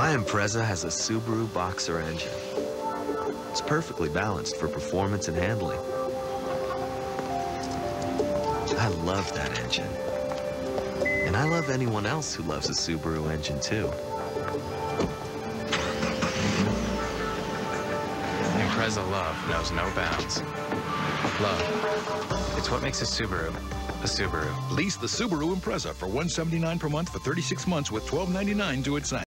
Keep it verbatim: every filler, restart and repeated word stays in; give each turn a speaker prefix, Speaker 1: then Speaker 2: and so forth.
Speaker 1: My Impreza has a Subaru Boxer engine. It's perfectly balanced for performance and handling. I love that engine. And I love anyone else who loves a Subaru engine, too.
Speaker 2: Impreza love knows no bounds. Love. It's what makes a Subaru a Subaru.
Speaker 3: Lease the Subaru Impreza for one hundred seventy-nine dollars per month for thirty-six months with twelve ninety-nine due at sign.